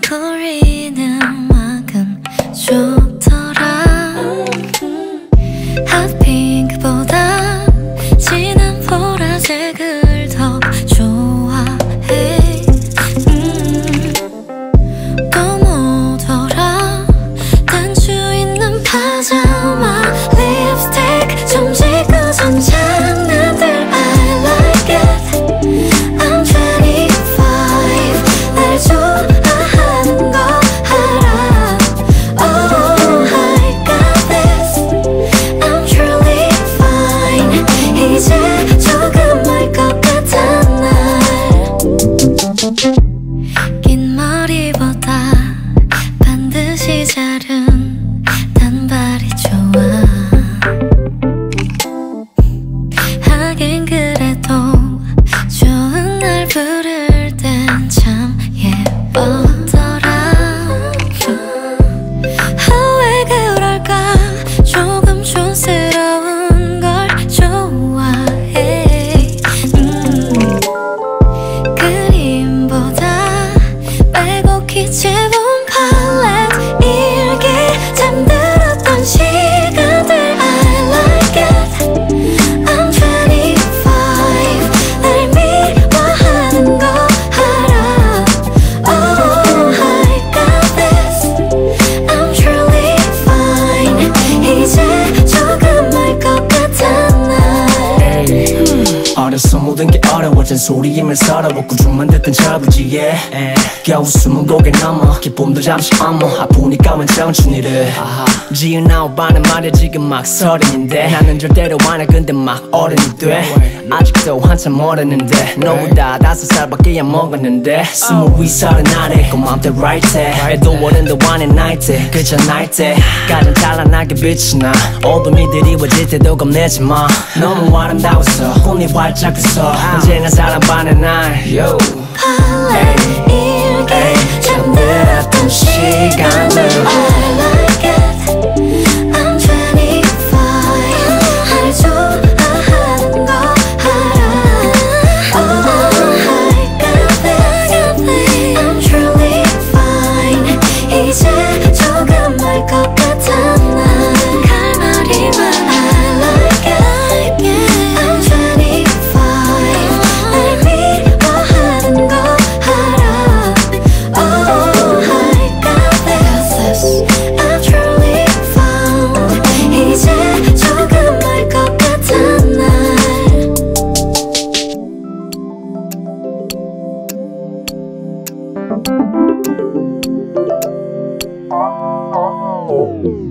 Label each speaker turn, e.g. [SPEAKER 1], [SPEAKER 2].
[SPEAKER 1] 우리는 음악은 좋더라. 핫핑크보다 진한 보라색을 더 좋아해. 또 뭐더라, 단추 있는 파자마, 립스틱 좀 지고 손장난들 I like it. I'm 25, 날 좋아하는 거 알아. Oh, I got this. I'm truly fine. 이제 조금 알 것 같아 날. 긴 머리보다 반드시 자른 단발이 좋아. 하긴 그래도 좋은 날 부를 땐 참 예쁘더라. 왜 그럴까, 조금 촌스러운 걸 좋아해. 그림보다 빼곡히 채운 팔레트, 일기 잠들었던 시간들 I like it. I'm 25, 날 미워하는 거 알아. Oh, I got this. I'm truly fine. 이제 조금 알 것 같아 날.
[SPEAKER 2] 어려서 모든 게 어려워, 잔소리이면 서러워. 꾸준만 듣던 저부지에 겨우 20곡에 넘어. 기쁨도 잠시 엄어. 아프니까 만 청춘이를 지은 아오빠는 말야 지금 막 서른인데 나는 절대로 안 해. 근데 막 어른이 돼. 아직도 한참 모르는데 너보다 5살밖에 안 먹었는데 20, 30 아래 고맘때 right 해. 애도 어른도 아닌 나이 때 그저 나이 때 가장 찬란하게 빛이 나. 어둠이 드리워질 때도 겁내지 마. 너무 아름다웠어, 꿈이 활짝 피서 언제나 사랑받는 날. Yo.
[SPEAKER 1] 팔레트, 일기 잠들었던 시간들 I like it. I'm 25, 날 좋아하는 거 알아. Oh, I got this. I'm truly fine. 이제 조금 알 것 같아 난. 칼날이만 I like it. I'm 25, 날 미워하는 거 알아. Oh, I got this. I'm truly found. 이제 조금 알 것 같아 날.